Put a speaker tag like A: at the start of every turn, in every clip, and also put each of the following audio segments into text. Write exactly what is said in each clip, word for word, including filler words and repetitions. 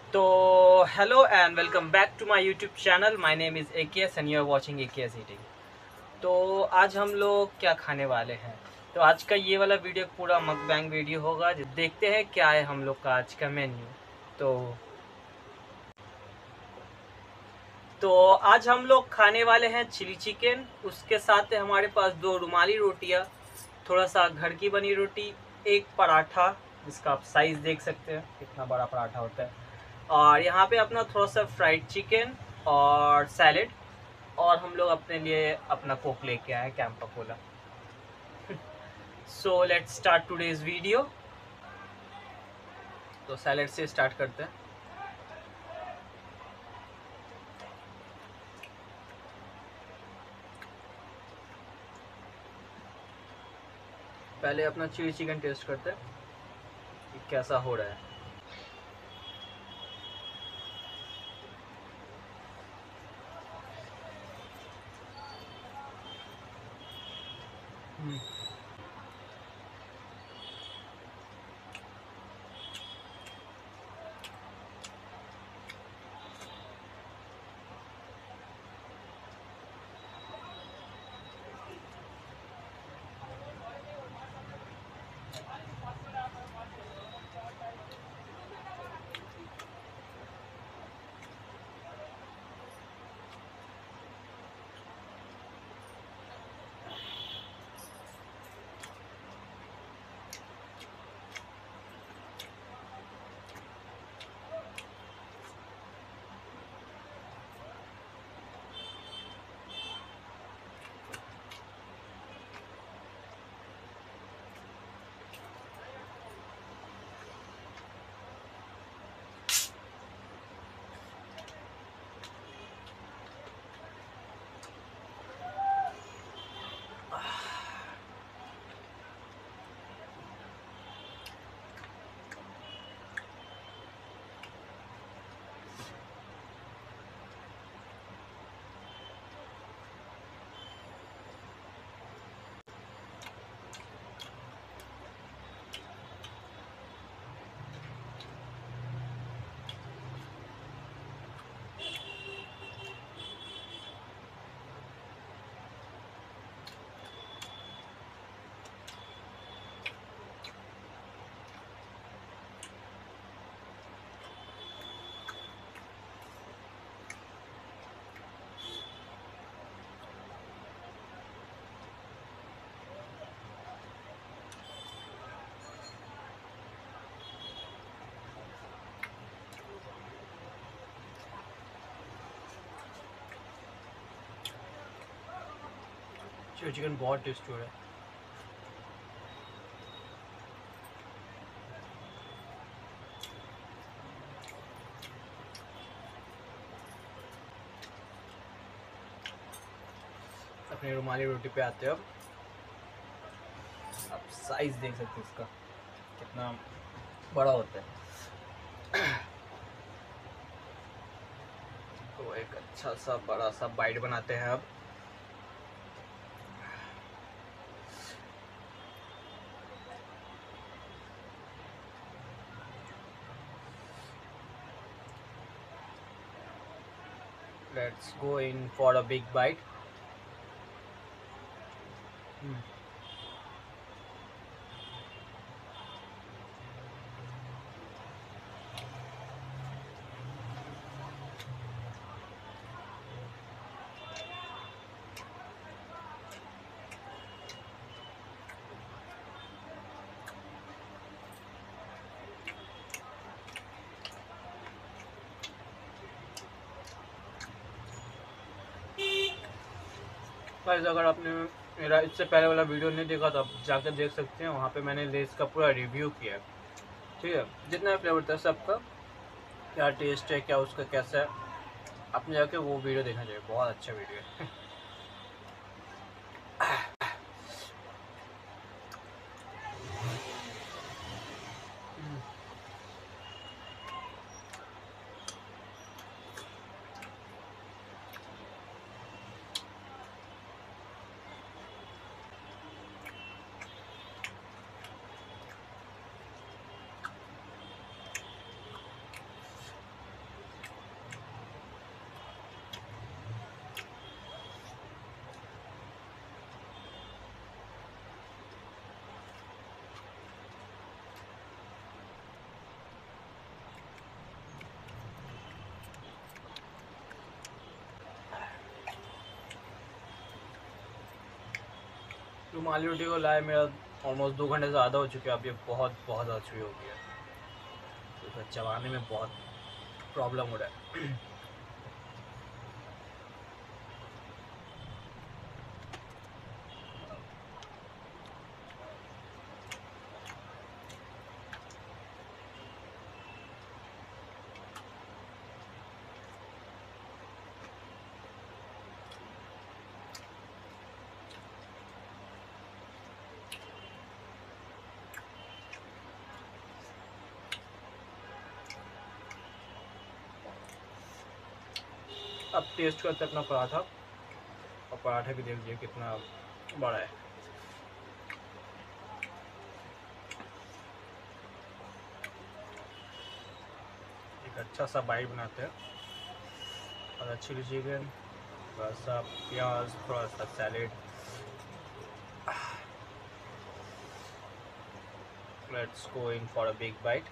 A: तो hello and welcome back to my YouTube channel. My name is A K S and you are watching A K S eating. तो आज हम लोग क्या खाने वाले हैं। तो आज का ये वाला वीडियो पूरा मकबैंग वीडियो होगा। जो देखते हैं क्या है हम लोग का आज का मेन्यू। तो तो आज हम लोग खाने वाले हैं चिली चिकन। उसके साथ है हमारे पास दो रुमाली रोटियां, थोड़ा सा घर की बनी रोटी, एक पराठा जिसका आप साइज देख सकते हैं कितना बड़ा पराठा होता है, और यहाँ पे अपना थोड़ा सा फ्राइड चिकन और सैलेड, और हम लोग अपने लिए अपना कोक लेके आए Campa Cola. So let's start today's video. तो सैलेड से स्टार्ट करते हैं। पहले अपना चिली चिकन टेस्ट करते हैं कि कैसा हो रहा है। हम्म, चिली चिकन बहुत टेस्टी हो रहा है। अपने रुमाली रोटी पे आते हैं। अब आप साइज देख सकते हैं इसका कितना बड़ा होता है। तो एक अच्छा सा बड़ा सा बाइट बनाते हैं अब। Let's go in for a big bite. Guys, अगर आपने मेरा इससे पहले वाला वीडियो नहीं देखा तो आप जाकर देख सकते हैं। वहाँ पे मैंने लेस का पूरा रिव्यू किया है। ठीक है, जितना फ्लेवर था सबका, क्या टेस्ट है, क्या उसका कैसा है, आपने जाके वो वीडियो देखना चाहिए। बहुत अच्छा वीडियो है। रुमाली रोटी को लाए मेरा ऑलमोस्ट दो घंटे ज़्यादा हो चुके हैं। अब ये बहुत बहुत अच्छी हो गई है, तो इसे चबाने में बहुत प्रॉब्लम हो रहा है। अब टेस्ट करते हैं अपना पराठा, और पराठा भी देख लीजिए कितना बड़ा है। एक अच्छा सा बाइट बनाते हैं, और चिली चिकन, थोड़ा सा प्याज, थोड़ा सा salad. Let's go in for a big bite.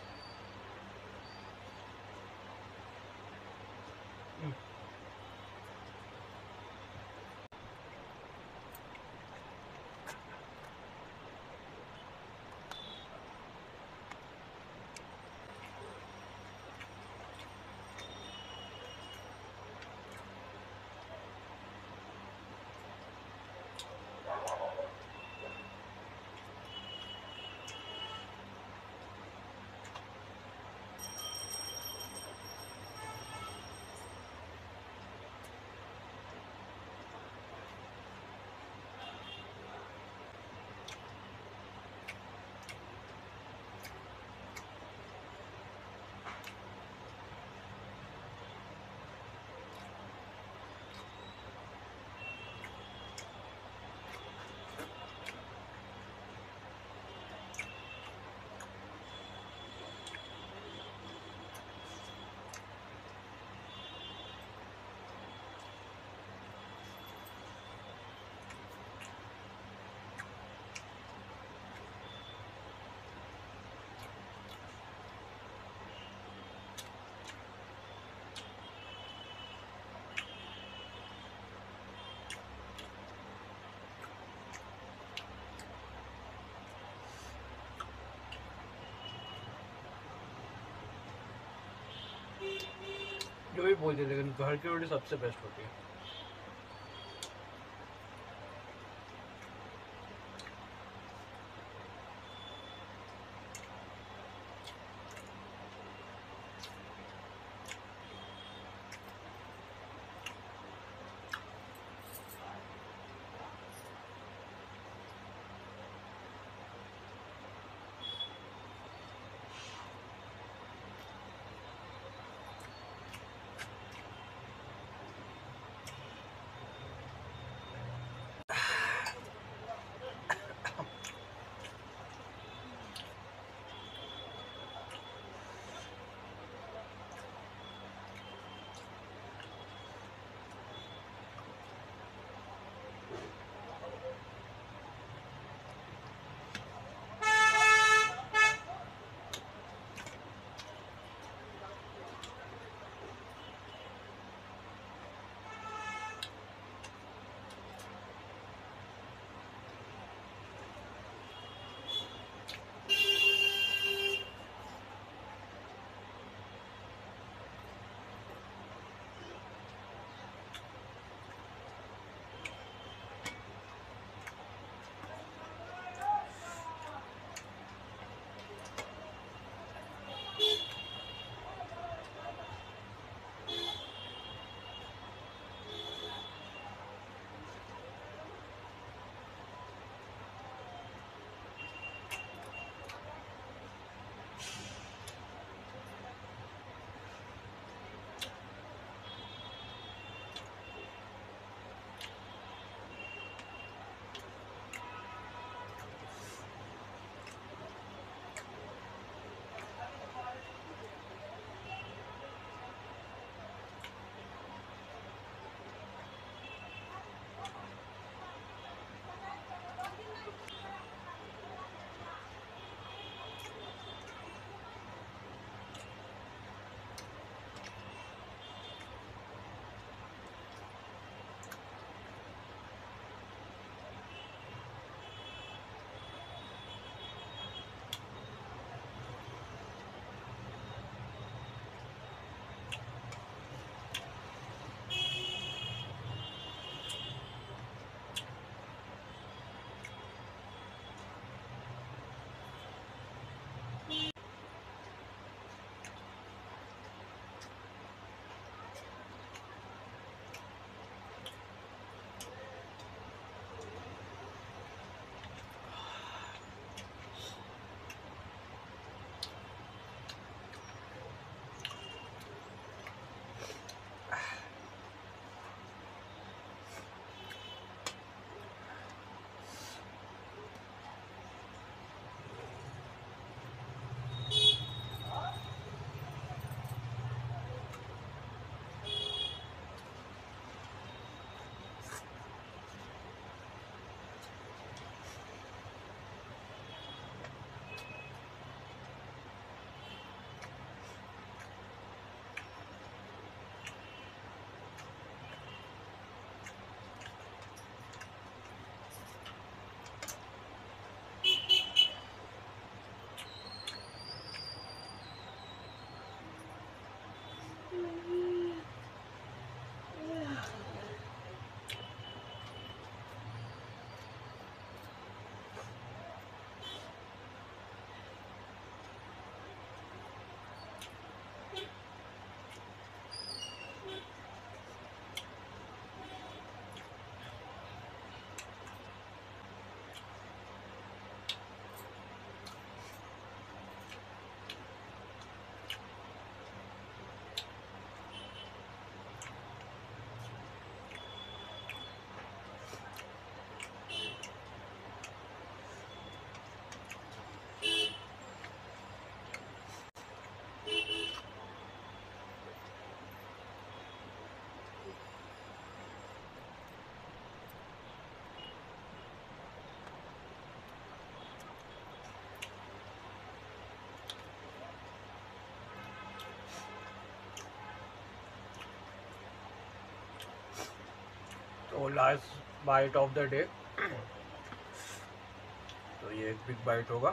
A: जो भी बोलते, लेकिन घर की रोटी सबसे बेस्ट होती है। Last bite of the day. तो ये एक बिग बाइट होगा।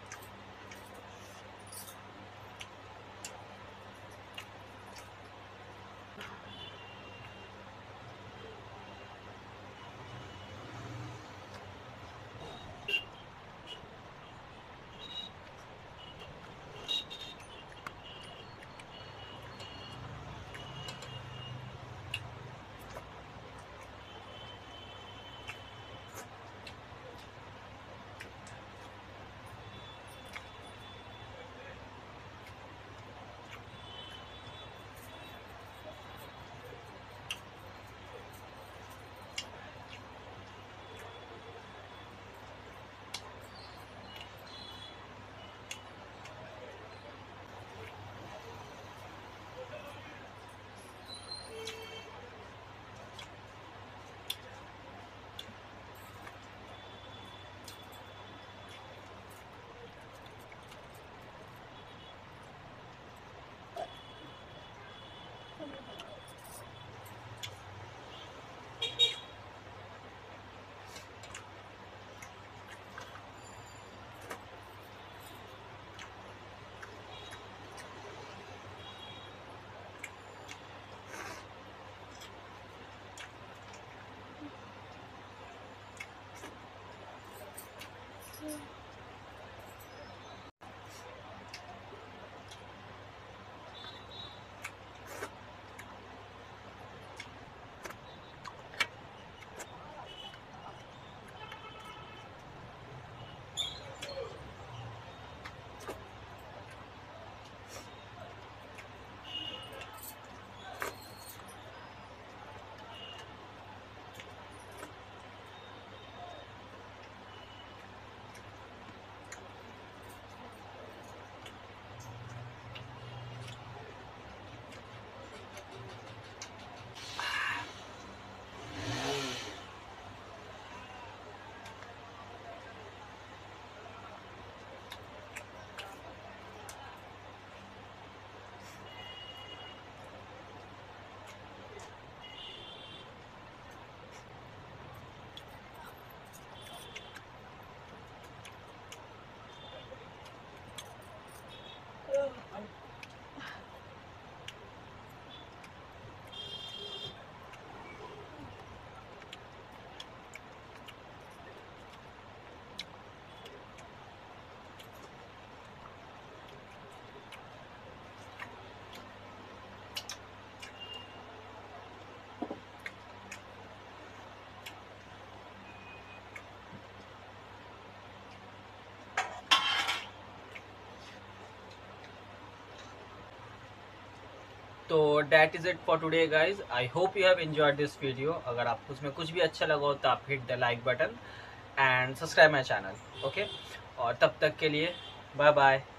A: तो that is it for today guys. I hope you have enjoyed this video. अगर आपको उसमें कुछ भी अच्छा लगा हो तो आप hit the like button and subscribe my channel. Okay, और तब तक के लिए बाय बाय।